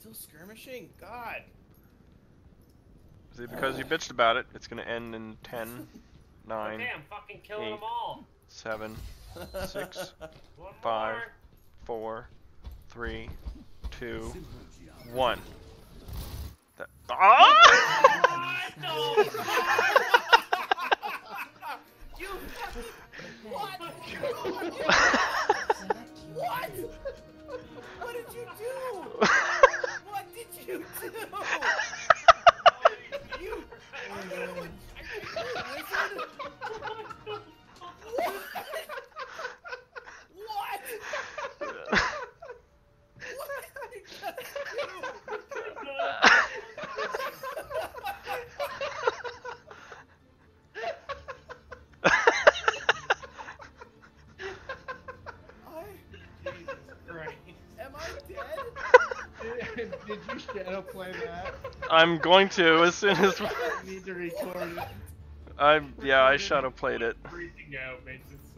still skirmishing? God. See, because you bitched about it, it's gonna end in 10, 9, Okay, I'm fucking killing 8, them all. 7, 6, One 5, more. 4, 3, 2, 1. Ah! No! You what? What? What did you do? What did you do? You What? Am I dead? Did you shadow play that? I'm going to as soon as I need to record it. I shadow played it. Freaking out makes it